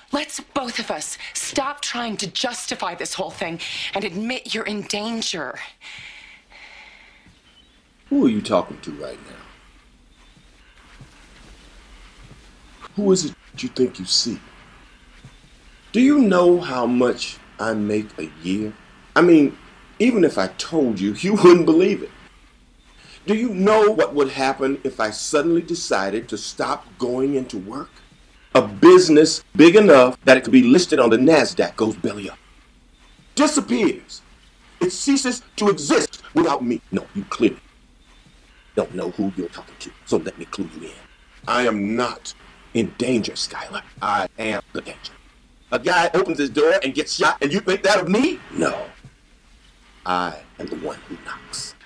Let's both of us stop trying to justify this whole thing and admit you're in danger. Who are you talking to right now? Who is it you think you see? Do you know how much I make a year? I mean, even if I told you, you wouldn't believe it. Do you know what would happen if I suddenly decided to stop going into work? A business big enough that it could be listed on the NASDAQ goes belly up. Disappears. It ceases to exist without me. No, you clearly don't know who you're talking to, so let me clue you in. I am not in danger, Skylar. I am the danger. A guy opens his door and gets shot, and you think that of me? No. I am the one who knocks.